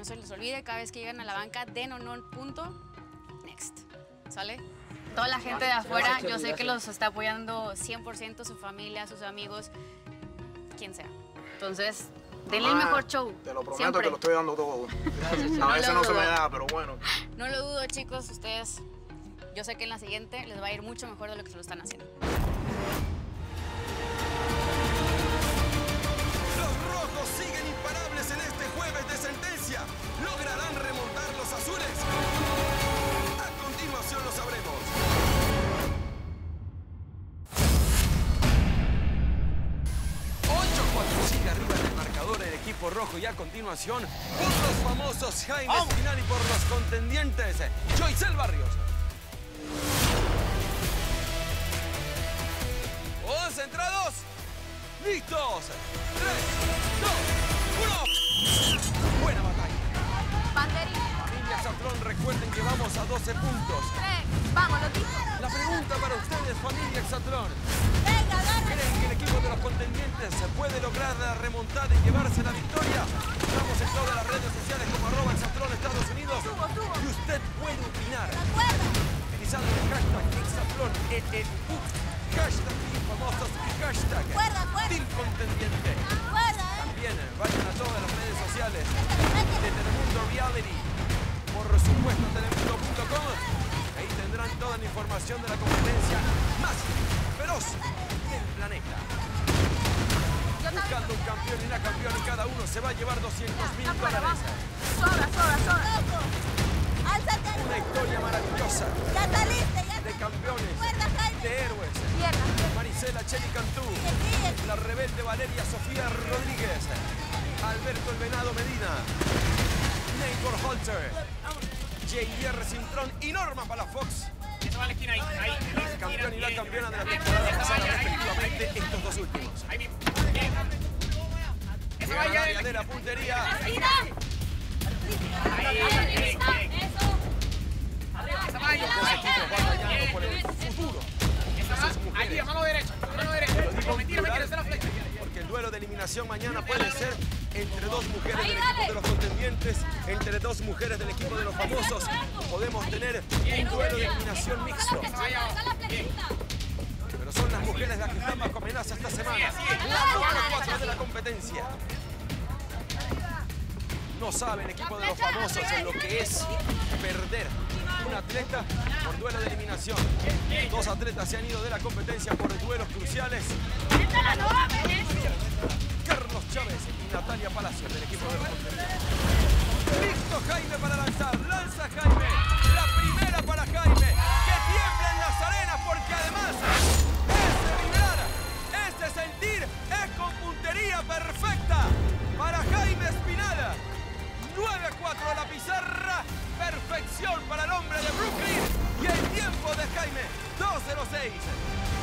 se les olvide, cada vez que lleguen a la banca, den honor, punto, next. ¿Sale? Toda la gente de afuera, yo sé que los está apoyando 100%, su familia, sus amigos, quien sea. Entonces, denle el mejor show. Te lo prometo siempre. que lo estoy dando todo. Gracias. A veces no se me da, pero bueno. No lo dudo, chicos, ustedes, yo sé que en la siguiente les va a ir mucho mejor de lo que se lo están haciendo. Los rojos siguen imparables en este jueves de sentencia. ¿Lograrán remontar los azules? A continuación lo sabremos. Sigue arriba en el marcador el equipo rojo y a continuación por los famosos Jaime Espinal y por los contendientes Joycel Barrios. Concentrados, listos, 3, 2, 1. Buena batalla. Banderita. Familia Exatlón, recuerden que vamos a 12 puntos. Vamos, lo dijo. La pregunta para ustedes, familia Exatlón. Venga, agárrate. ¿Creen que el equipo de los contendientes se puede lograr la remontada y llevarse la victoria? Estamos en todas las redes sociales como @Exatlón Estados Unidos. Subo. Y usted puede opinar. ¿De acuerdo? Utilizando el hashtag Exatlón EEU, hashtag Team Famosos y hashtag Acuerda. Team Contendiente. Acuerda, También vayan a todas las redes sociales de Telemundo Reality. Por supuesto, telemundo.com. Ahí tendrán toda la información de la competencia más feroz del planeta. Buscando un campeón y una campeona y cada uno se va a llevar $200.000. Sobra. Álzate. Una historia maravillosa Ya saliste, ya de campeones, Acuerda, Jaime. de héroes. Pierna. Marisela Cheli Cantú, Sigue. la rebelde Valeria Sofía Rodríguez, Alberto El Venado Medina, Nate Holter, J.R. Cintrón y Norma Palafox. Eso va a la esquina ahí. El campeón y la campeona de la temporada pasada, respectivamente, estos dos últimos. Ahí mismo. Bien. Eso va Gran allá. área de la puntería. Ahí, bien. Esa va ahí. Dos equipos batallando por el futuro. Esa va ahí, mano derecha. Mentira, esa es la flecha. Porque el duelo de eliminación mañana puede ser entre dos mujeres del equipo de los contendientes, entre dos mujeres del equipo de los famosos. Podemos tener un duelo de eliminación mixto. Pero son las mujeres las que están bajo amenaza esta semana. La número 4 de la competencia. No sabe el equipo de los famosos en lo que es perder un atleta por duelo de eliminación. Dos atletas se han ido de la competencia por duelos cruciales. Carlos Chávez y Natalia Palacios del equipo de los contendientes. Listo Jaime para lanzar. Lanza Jaime. La primera para Jaime. Que tiemblen las arenas porque además ese vibrar, ese sentir es con puntería perfecta para Jaime Espinal. 9-4 a la pizarra. Perfección para el hombre de Brooklyn. Y el tiempo de Jaime, 2:06.